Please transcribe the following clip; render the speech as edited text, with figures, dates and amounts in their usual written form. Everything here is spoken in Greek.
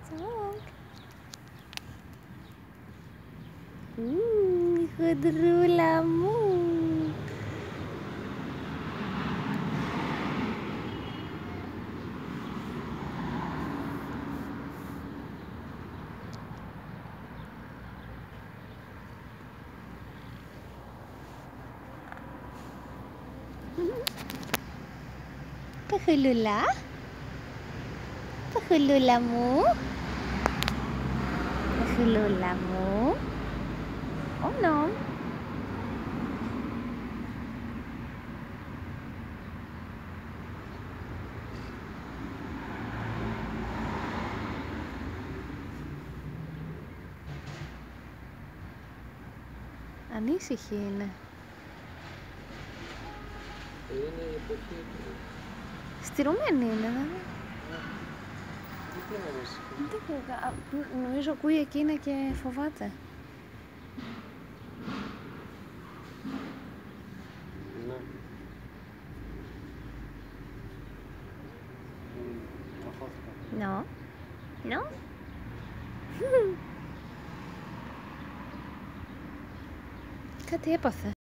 Τσοκ. Χοντρούλα μου. Παχουλούλα. Παχουλούλα μου. Παχουλούλα μου. Νο. Ανήσυχη είναι. Είναι η εποχή του. Στηρωμένη είναι, δηλαδή. Τι είναι Νομίζω ακούει εκείνα και φοβάται. Ναι. No. No? Κάτι έπαθε.